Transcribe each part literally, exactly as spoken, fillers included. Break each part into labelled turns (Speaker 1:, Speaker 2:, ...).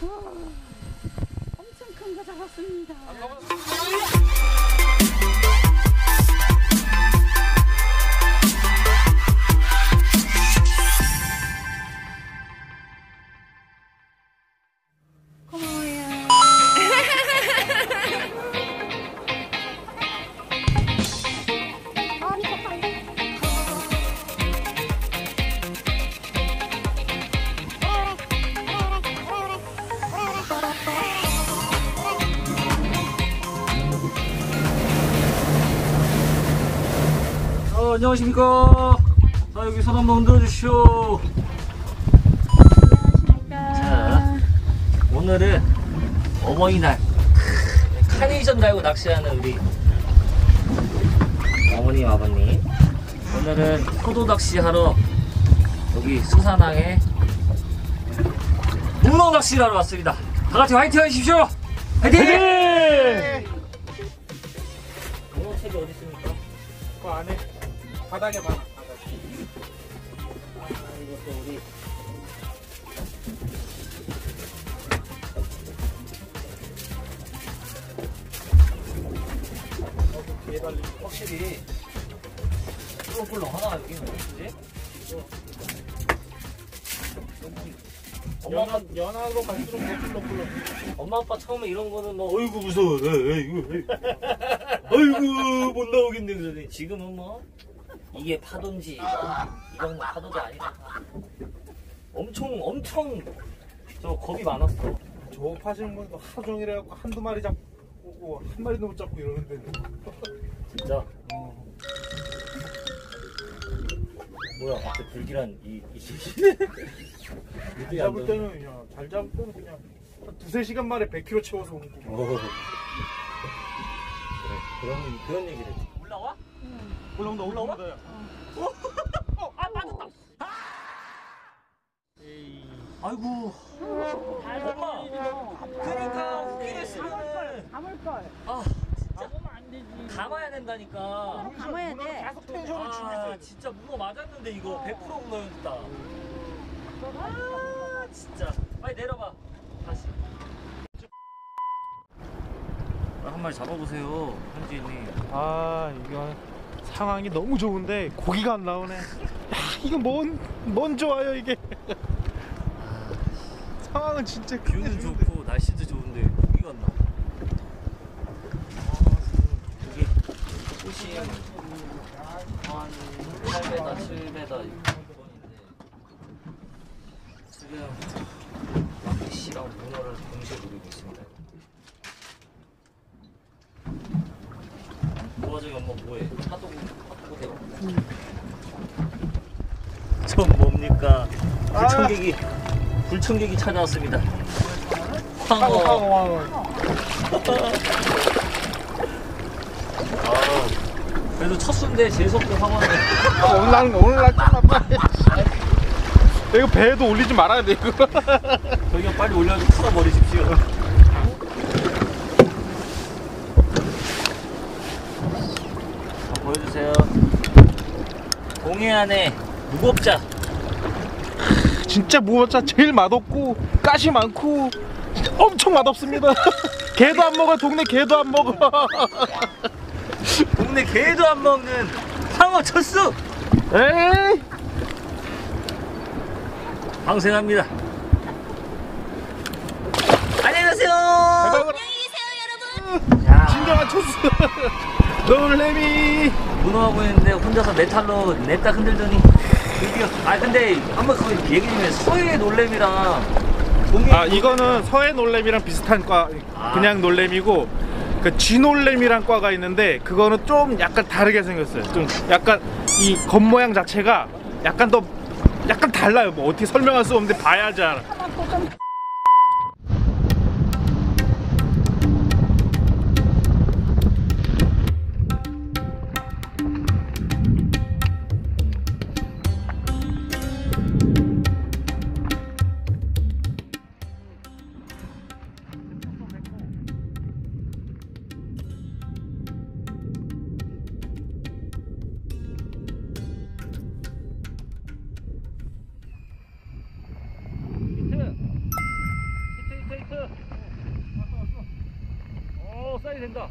Speaker 1: 엄청 큰 거 잡았습니다.
Speaker 2: 어, 안녕하십니까. 자, 여기 손 한번 흔들어 주시오. 자, 오늘은 어머니날 카네이션 달고 낚시하는 우리 어머님 아버님, 오늘은 포도 낚시하러 여기 수산항에 문어 낚시를 하러 왔습니다. 다같이 화이팅 하십시오. 화이팅! 문어책이 어디 있습니까?
Speaker 3: 그 안에 바닥에 봐. 바닥에.
Speaker 2: 아, 이것도 우리 확실히 꿀렁꿀렁 하나 여기 뭐지? 엄마 아빠
Speaker 3: 연한, 연하로 갈수록 더 꿀렁꿀렁.
Speaker 2: 엄마 아빠 처음에 이런 거는 뭐 어이구 무서워, 에이구, 어이구 못 나오겠네 그러더니 지금은 뭐 이게 파도인지 이건 파도도 아니다. 엄청 엄청 저 겁이 많았어.
Speaker 3: 저 파시는 분도 하루 종일 해갖고 한두 마리 잡고 한 마리도 못 잡고 이러는데.
Speaker 2: 진짜. 어. 뭐야 갑자기 불길한 이 이.
Speaker 3: 잘 잡을 때는 그냥 잘 잡을 때는 그냥 한 두세 시간 만에 백 킬로그램 채워서 오는 거.
Speaker 2: 어. 그래 그런 그런 얘기를 했지. 올라와?
Speaker 3: 응. 올라온다 올라온다.
Speaker 2: 어? 어? 아 빠졌다. 아! 에이. 아이고. 엄마. 그러니까 웃기게 했으면은
Speaker 1: 감을걸.
Speaker 2: 아 진짜. 안 되지. 감아야 된다니까.
Speaker 1: 감아야 돼.
Speaker 3: 계속 텐션을 주고
Speaker 2: 아
Speaker 3: 있어요.
Speaker 2: 진짜 문어 맞았는데 이거 백 퍼센트 문어였다. 아 진짜. 빨리 내려봐. 다시. 한 마리 잡아보세요, 현지인님.
Speaker 3: 아 이거 상황이 너무 좋은데 고기가 안 나오네. 야 이거 뭔, 뭔 좋아요 이게. 상황은 진짜
Speaker 2: 뷰도 좋고 날씨도 좋은데 고기가 안 나와. 고기 꽃이 한 팔 배다 칠 배다 이건인데 지금 낚시랑 문어를 동시에 노리고 있습니다. 그 와중에 엄마 뭐해? 파도 파도 대고. 전 뭡니까? 불청객이 불청객이 찾아왔습니다. 황어.
Speaker 3: 황어 황어.
Speaker 2: 아, 그래도 첫 수인데 재수없게 황어네.
Speaker 3: 아, 오늘 날 오늘 날 끝났다. 이거 배에도 올리지 말아야 돼 이거.
Speaker 2: 저희가 빨리 올려서 풀어버리십시오. 보여주세요. 동해안의 무겁자.
Speaker 3: 진짜 무엇자 제일 맛없고 가시 많고 엄청 맛없습니다. 개도 안 먹어. 동네 개도 안 먹어.
Speaker 2: 동네 개도 안 먹는 상어 첫수.
Speaker 3: 에이.
Speaker 2: 방생합니다. 안녕히 가세요.
Speaker 3: 안녕히 계세요 여러분. 야. 진정한 초스. 놀래미.
Speaker 2: 문어하고 있는데 혼자서 메탈로 냈다 흔들더니 드디어. 아 근데 한번 거기 얘기 좀 해. 서해 놀래미랑 동해.
Speaker 3: 아 이거는 서해 놀래미랑 비슷한 과.
Speaker 2: 아.
Speaker 3: 그냥 놀래미고 그 쥐놀래미란 과가 있는데 그거는 좀 약간 다르게 생겼어요. 좀 약간 이 겉모양 자체가 약간 더 약간 달라요. 뭐 어떻게 설명할 수 없는데 봐야지 알아.
Speaker 2: 사이즈 된다.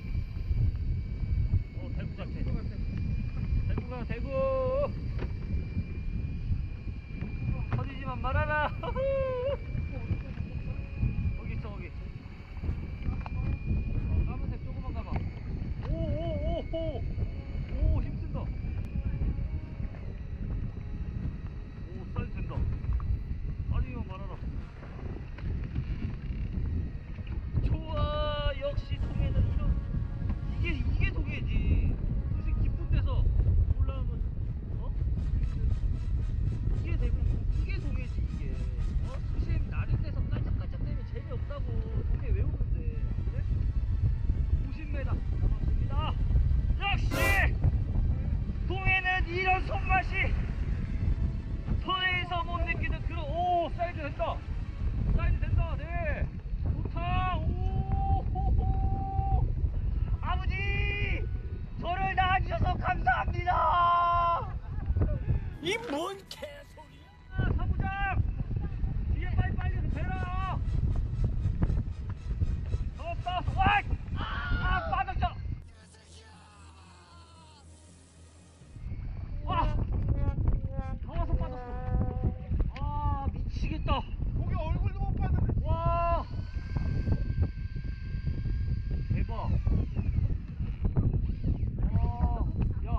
Speaker 2: 어, 대구 같아. 대구가 대구. 터지지만 말아라. 거기 있어 거기. 어, 까만색 조그만 가봐. 오오오오. 오 힘쓴다. 오 사이즈 된다. 아니면 말아라. 좋아 역시 동해는 이런 이게 이게 동해지. 무슨 깊은 데서 올라오면 어? 이게 대구 이게 동해지 이게. 어? 수심 낮은 데서 깔짝깔짝대면 재미없다고 동해 왜 오는데 그래? 오십 미터 남았습니다. 역시 동해는 이런 손맛이 서해에서 못 느끼는 그런. 오 사이즈 된다. 사이즈 된다. 네 좋다. 오호호 아버지 저를 낳아주셔서 감사합니다. 이 뭔 개소리야. 아, 사부장 뒤에 빨리빨리 대라. 덥다. 와! 아 빠졌죠. 와 더워서 빠졌어. 아 미치겠다.
Speaker 3: 거기 얼굴도 못 봤는데.
Speaker 2: 와 대박. 와, 야.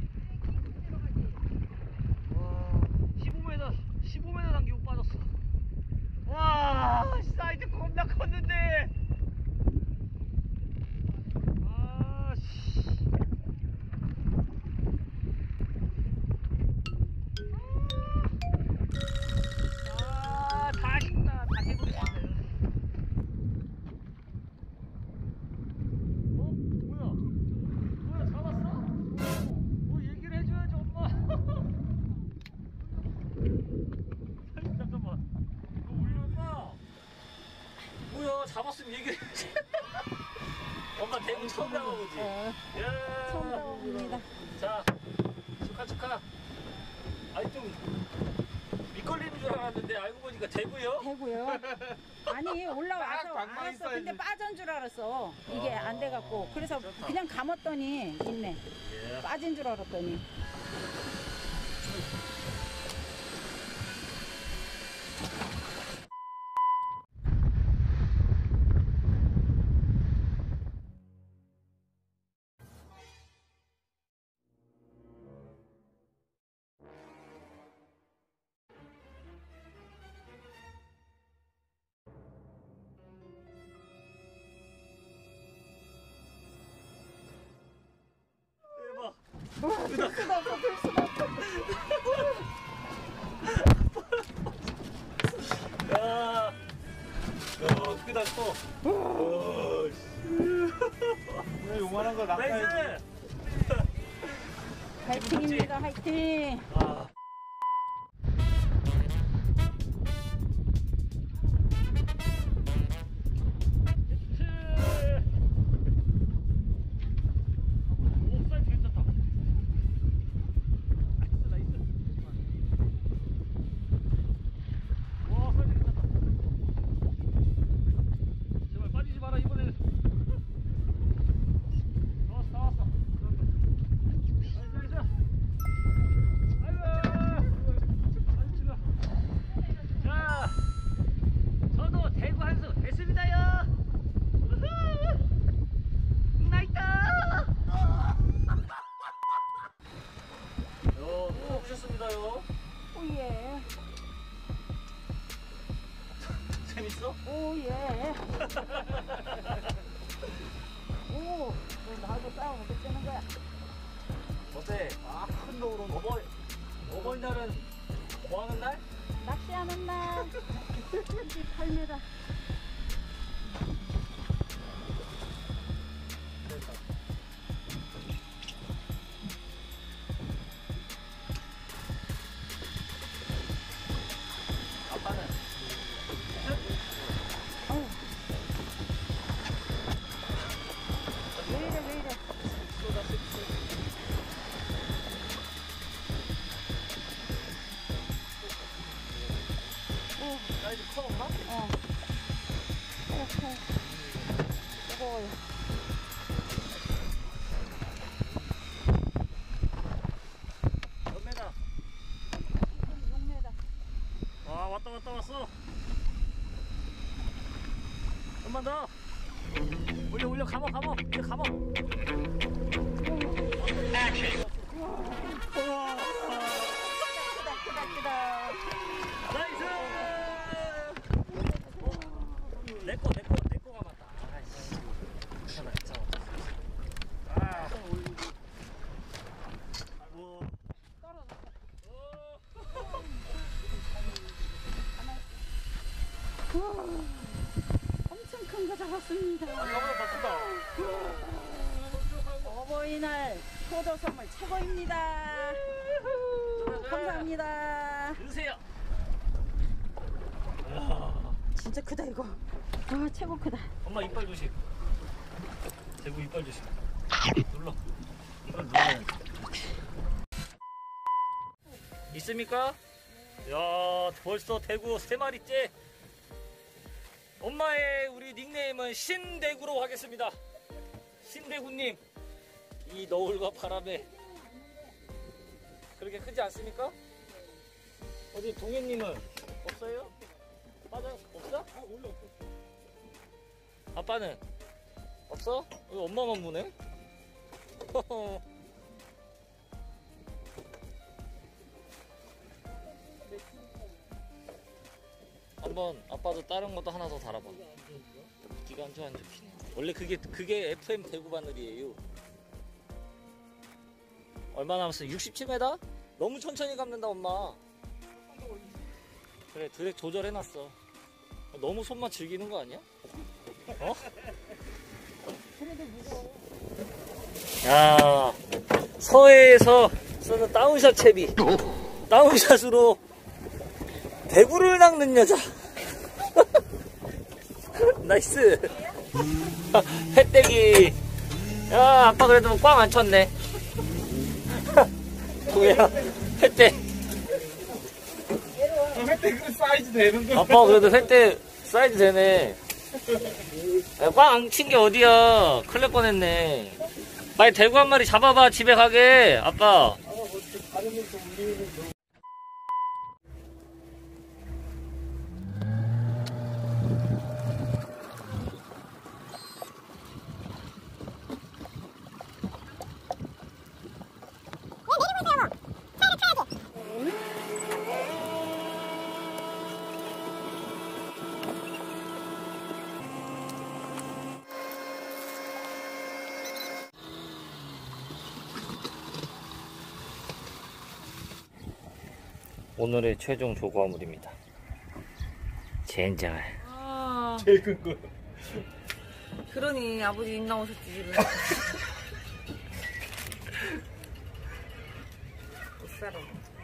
Speaker 2: 와, 십오 미터, 십오 미터 당기고 빠졌어. 와, 사이즈 겁나 컸는데. 아, 씨. 아, 다 식나, 다 해버렸어. 어? 뭐야? 뭐야 잡았어? 뭐 얘기를 해줘야지 엄마. 아니, 잠깐만 이거 우리 엄마 뭐야 잡았으면 얘기를 해야지. 엄마 대구 처음 잡아보지?
Speaker 1: 어,
Speaker 2: 야,
Speaker 1: 처음 잡아봅니다.
Speaker 2: 자 축하 축하. 아니 좀 밑걸리는 줄 알았는데 알고 보니까 대구요?
Speaker 1: 대구요. 아니 올라와서
Speaker 3: 딱 방망이
Speaker 1: 알았어. 근데
Speaker 3: 사이즈.
Speaker 1: 빠진 줄 알았어. 이게
Speaker 2: 아,
Speaker 1: 안 돼갖고 그래서
Speaker 2: 좋다.
Speaker 1: 그냥 감았더니 있네.
Speaker 2: 예.
Speaker 1: 빠진 줄 알았더니.
Speaker 2: 대박.
Speaker 1: 들 수가 없어. 들 수가 없어.
Speaker 2: 야, 야, 크다 커. 오, 씨.
Speaker 3: 왜 요만한 거 낚아야지.
Speaker 2: 나이스.
Speaker 1: 화이팅입니다. 화이팅.
Speaker 2: 아. 오, 사이즈 괜찮다. 나이스, 나이스. 와, 사이즈 괜찮다. 제발 빠지지 마라, 이번에는. 다 왔어, 다 왔어. 나이스, 나이스. 아이고. 아이고, 지금. 자, 저도 대구 한수 했습니다요. 우후. 나이다. 요, 또 오셨습니다요.
Speaker 1: 오예.
Speaker 2: 재밌어?
Speaker 1: 오예. 오. 너 나하고 싸우면 어떻게 되는 거야?
Speaker 2: 어때?
Speaker 3: 아, 큰 노로.
Speaker 2: 어버이, 어버이날은 뭐 하는 날?
Speaker 1: 낚시하는 날. 이십팔 미터.
Speaker 2: 아빠는?
Speaker 1: 어우. 왜 이래 왜 이래.
Speaker 2: 쏘다 쏘다.
Speaker 1: 오.
Speaker 2: 사이즈 커 엄마?
Speaker 1: 어. 이렇게. 뜨거워요.
Speaker 2: 왔어. 좀만 더. 올려 올려 감어 감어 이제 감어.
Speaker 1: 크다 크다 크다.
Speaker 2: 나이스. 내꺼 내꺼 내꺼가 맞다. 아이씨. 괜찮아 괜찮아. 아. 아이고.
Speaker 1: 엄청 큰 거 잡았습니다.
Speaker 2: 너무 바쁘다.
Speaker 1: 어버이날 효도 선물 최고입니다. 감사합니다.
Speaker 2: 드세요.
Speaker 1: 진짜 크다 이거. 와 최고 크다.
Speaker 2: 엄마 이빨 조심. 대구 이빨 조심. 눌러. 이걸 눌러야 돼. 있습니까? 야 벌써 대구 세 마리째. 엄마의 우리 닉네임은 신대구로 하겠습니다. 신대구님, 이 너울과 바람에 그렇게 크지 않습니까? 어디 동현님은 없어요? 맞아 없어? 아 원래 없어. 아빠는 없어? 왜 엄마만 보네? 한번 아빠도 다른 것도 하나 더 달아봐. 기가 안 좋아 안 잡히네. 원래 그게 그게 에프엠 대구 바늘이에요. 얼마 남았어? 육십칠 미터? 너무 천천히 감는다 엄마. 그래 드랙 조절해놨어. 너무 손만 즐기는 거 아니야? 어? 야 서해에서 쓰는 다운샷 채비. 다운샷으로 대구를 낚는 여자. 나이스. 회떼기. 야 아빠 그래도 꽝 안 쳤네. 뭐야 회떼.
Speaker 3: 혜택 사이즈 되는 거.
Speaker 2: 아빠 그래도 회떼 사이즈 되네. 꽝 안 친 게 어디야. 큰일 날 뻔했네. 빨리 대구 한 마리 잡아봐. 집에 가게 아빠. 오늘의 최종 조과물입니다. 젠장.
Speaker 1: 아,
Speaker 3: 제일 큰 거.
Speaker 1: 그러니 아버지 입 나오셨지 지금. 비싸로.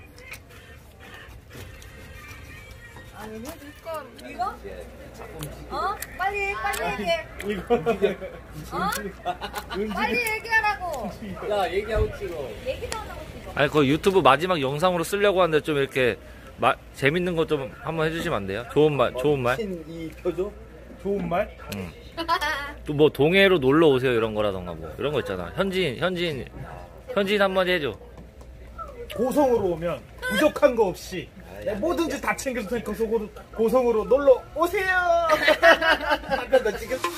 Speaker 1: 아니 해줄 거 이거? 어? 빨리 빨리 얘기해.
Speaker 3: 이거.
Speaker 1: 어? 빨리 얘기하라고.
Speaker 2: 야 얘기하고 찍어.
Speaker 1: 얘기도 안 하고 찍어.
Speaker 2: 아니 그 유튜브 마지막 영상으로 쓰려고 하는데 좀 이렇게 마, 재밌는 거 좀 한번 해주시면 안 돼요? 좋은 말, 좋은 말.
Speaker 3: 이 표정. 좋은 말.
Speaker 2: 응. 또 뭐 동해로 놀러 오세요 이런 거라던가 뭐 이런 거 있잖아. 현지인, 현지인, 현지인 한마디 해줘.
Speaker 3: 고성으로 오면 부족한 거 없이 뭐든지 다 챙겨서 고성으로 고성으로 놀러 오세요. 아까 나 지금.